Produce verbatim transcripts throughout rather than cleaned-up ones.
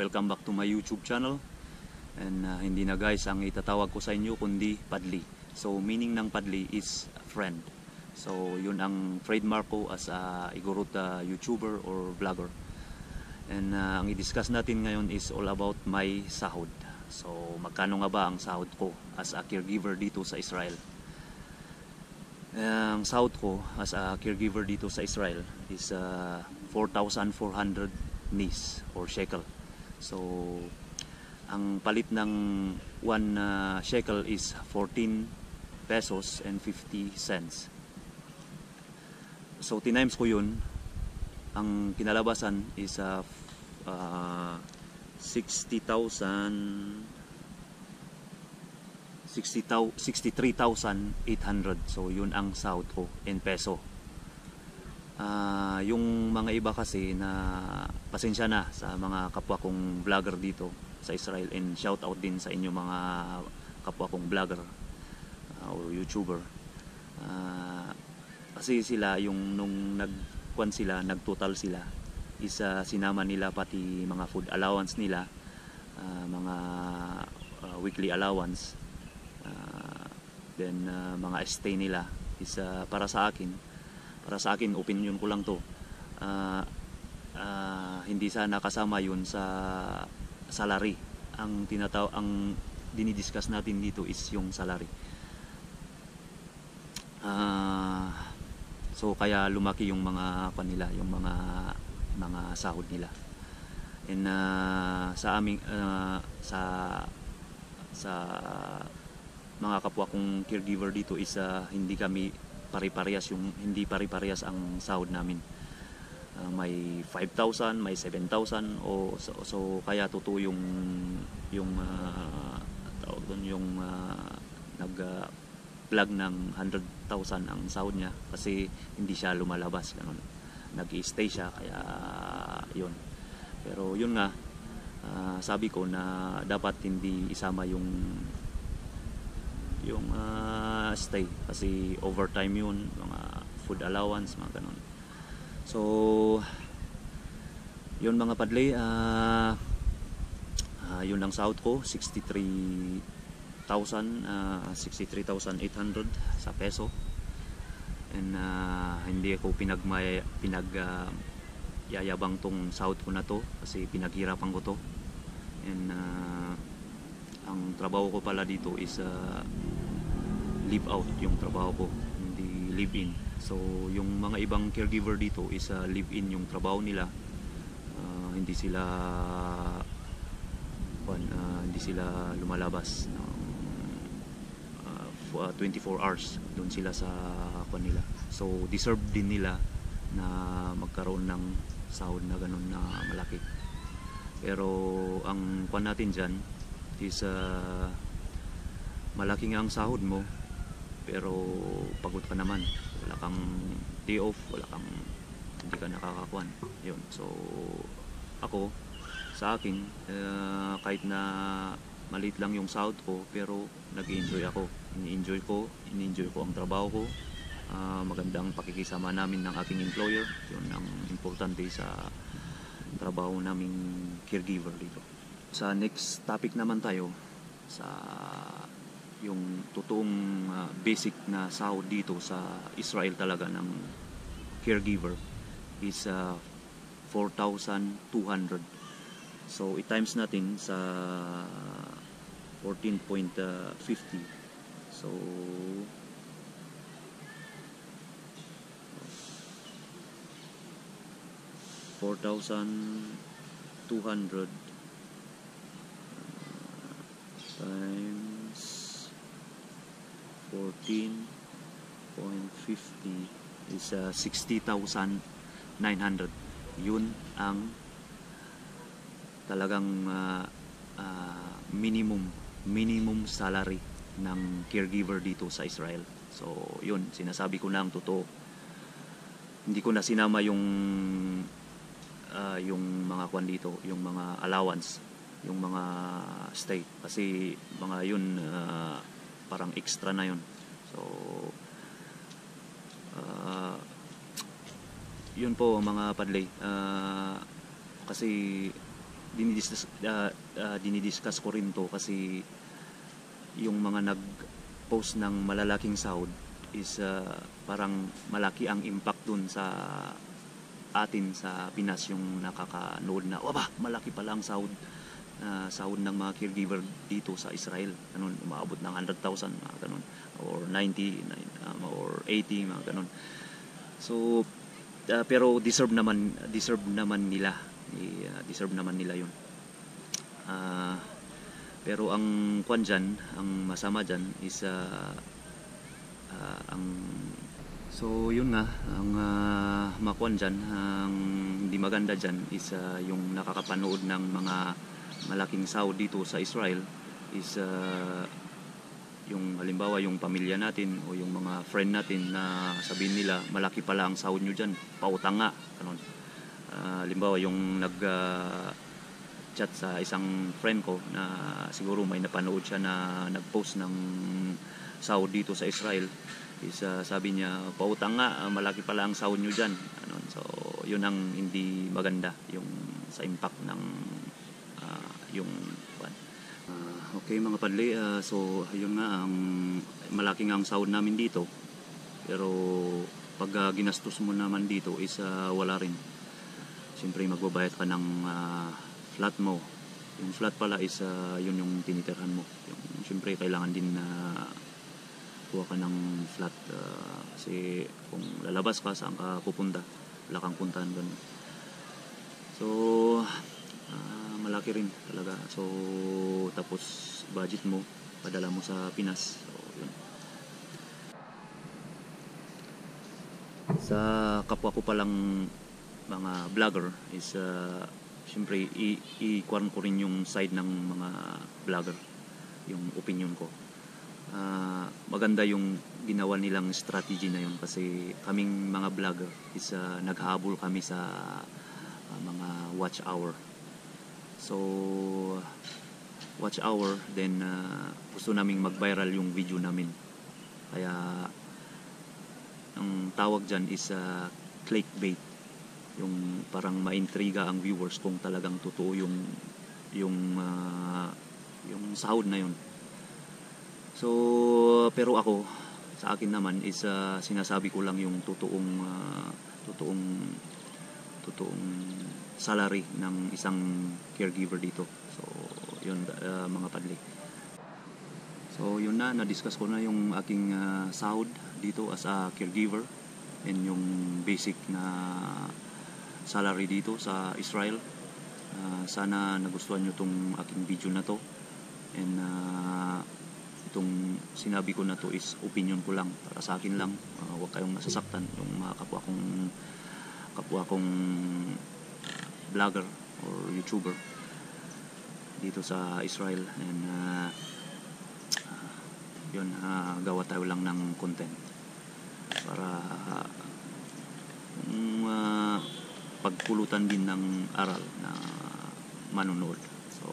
welcome back to my YouTube channel. And uh, hindi na guys ang itatawag ko sa inyo kundi Padli. So meaning ng Padli is friend. So yun ang trademark ko as a Igorot uh, YouTuber or vlogger. And uh, ang i-discuss natin ngayon is all about my sahod. So magkano nga ba ang sahod ko as a caregiver dito sa Israel? Ang sahod ko as a caregiver dito sa Israel is uh, four thousand four hundred nis or shekel. So ang palit ng one uh, shekel is fourteen pesos and fifty cents. So tinimes ko yun, ang kinalabasan is uh, uh, sixty thousand sixty-three thousand eight hundred. So yun ang sahod ko in peso. Uh, yung mga iba kasi na pasensya na sa mga kapwa kong vlogger dito sa Israel, and shout out din sa inyo mga kapwa kong vlogger uh, or YouTuber. Uh, kasi sila yung nung nagkuan sila, nagtotal sila, is uh, sinama nila pati mga food allowance nila, uh, mga uh, weekly allowance. Uh, then uh, mga stay nila is uh, para sa akin para sa akin opinion ko lang to, uh, uh, hindi sana kasama yun sa salary. Ang tinataw ang dinidiscuss natin dito is yung salary. Uh, so kaya lumaki yung mga kanila, yung mga mga sahod nila. And uh, sa aming uh, sa sa mga kapwa kong caregiver dito is uh, hindi kami pare-parehas, yung hindi pare-parehas ang sahod namin. Uh, may five thousand, may seven thousand, o so, so kaya totoo yung yung uh, tawag doon, yung uh, nag uh, vlog ng one hundred thousand ang sahod niya kasi hindi siya lumalabas, ganun. Nag-i-stay siya, kaya yun. Pero yun nga, uh, sabi ko na dapat hindi isama yung yung uh, stay kasi overtime yun, mga food allowance, mga ganun. So yun mga Padli, uh, uh, yun ang sahod ko, sixty-three thousand eight hundred sa peso. And uh, hindi ako pinagmay pinag uh, yayabang tong sahod ko na to kasi pinaghirapan ko to. And uh, ang trabaho ko pala dito is uh, live out yung trabaho ko, hindi live in. So yung mga ibang caregiver dito is uh, live in yung trabaho nila. Uh, hindi sila uh, hindi sila lumalabas ng uh, twenty-four hours doon sila sa kanila. So deserve din nila na magkaroon ng sahod na ganun na malaki. Pero ang kwan natin dyan is uh, malaki nga ang sahod mo pero pagod ka naman, wala kang day off, wala kang, hindi ka nakakakuan yun. So ako, sa akin, uh, kahit na maliit lang yung sahod ko, pero nag-enjoy ako, ini-enjoy ko ini-enjoy ko ang trabaho ko. Uh, magandang pakikisama namin ng aking employer, yun ang importante sa trabaho naming caregiver dito. Sa next topic naman tayo, sa yung totoong uh, basic na sahod dito sa Israel talaga ng caregiver is uh, four thousand two hundred. So i-times natin sa fourteen point five zero. So four thousand two hundred times fourteen point five zero is uh, sixty thousand nine hundred. Yun ang talagang uh, uh, minimum minimum salary ng caregiver dito sa Israel. So yun, sinasabi ko na ang totoo. Hindi ko na sinama yung uh, yung mga kwan dito, yung mga allowance, yung mga stay, kasi mga yun uh, parang extra na yun. So uh, yun po mga Padli, uh, kasi dinidiscuss, uh, uh, dinidiscuss ko rin to kasi yung mga nag-post ng malalaking sahod is uh, parang malaki ang impact dun sa atin sa Pinas, yung nakakanood na waba, malaki pala ang sahod uh, sahod ng mga caregiver dito sa Israel, ganun, umaabot ng one hundred thousand, mga ganun, or ninety um, or eighty, mga ganun. So uh, pero deserve naman deserve naman nila uh, deserve naman nila yun. Uh, pero ang kwan dyan, ang masama dyan is uh, uh, ang so yun nga, ang uh, makwan dyan, ang hindi maganda dyan is uh, yung nakakapanood ng mga malaking sahod dito sa Israel is uh, yung halimbawa yung pamilya natin o yung mga friend natin na sabihin nila malaki pala ang sahod nyo dyan, pautang nga, ganun. Uh, halimbawa yung nag uh, chat sa isang friend ko na siguro may napanood siya na nag-post ng sahod dito sa Israel is uh, sabi niya pautang nga, uh, malaki pala ang sahod nyo dyan, ano. So yun ang hindi maganda yung sa impact ng uh, yung uh, okay mga padli, uh, so yun nga, ang malaking ang sahod namin dito, pero pag uh, ginastos mo naman dito is uh, wala rin. Siyempre magbabayad ka ng uh, flat mo. Yung flat pala is uh, yun yung tinitirhan mo. Yung, siyempre kailangan din na uh, kuha ka ng flat uh, kasi kung lalabas ka, saan ka pupunta, wala kang puntahan doon. So uh, malaki rin talaga. So tapos budget mo padala mo sa Pinas. So yun. Sa kapwa ko palang mga vlogger is uh, siyempre i-kuwan ko rin yung side ng mga vlogger, yung opinion ko. Uh, maganda yung ginawa nilang strategy na yun kasi kaming mga vlogger is uh, naghabol kami sa uh, mga watch hour. So watch hour, then uh, gusto naming mag-viral yung video namin, kaya ang tawag dyan is uh, clickbait, yung parang maintriga ang viewers kung talagang totoo yung yung uh, yung sahod na yun. So pero ako, sa akin naman is uh, sinasabi ko lang yung totoong uh, totoong totoong salary ng isang caregiver dito. So yun uh, mga padli. So yun na, na-discuss ko na yung aking uh, sahod dito as a caregiver and yung basic na salary dito sa Israel. Uh, sana nagustuhan nyo tong aking video na to, and uh, itong sinabi ko na to is opinion ko lang, para sa akin lang. Uh, huwag kayong masasaktan yung mga kapwa kong kapwa kong vlogger or YouTuber dito sa Israel. And uh, uh, yun, uh, gawa tayo lang ng content para uh, um, uh, pagpulutan din ng aral na manonood. So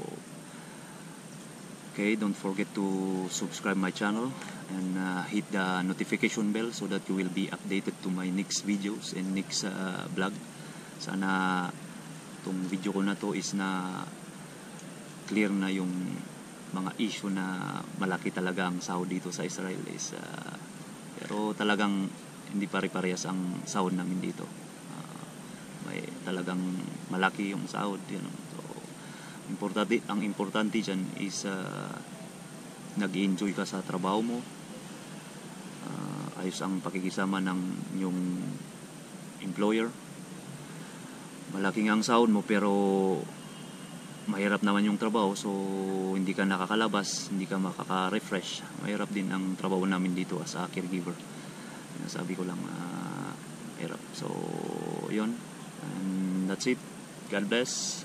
okay, don't forget to subscribe my channel and uh, hit the notification bell so that you will be updated to my next videos and next uh, vlog. Sana itong video ko na to is na clear na yung mga issue na malaki talaga ang sahod dito sa Israel is uh, pero talagang hindi pare-parehas ang sahod namin dito. Uh, may talagang malaki yung sahod, you know. So importante, ang importante dyan is uh, nag-enjoy ka sa trabaho mo, uh, ayos ang pakikisama ng yung employer. Malaking ang sahod mo pero mahirap naman yung trabaho, so hindi ka nakakalabas, hindi ka makaka-refresh. Mahirap din ang trabaho namin dito as a caregiver. Sinasabi ko lang, uh, mahirap. So yun, and that's it. God bless.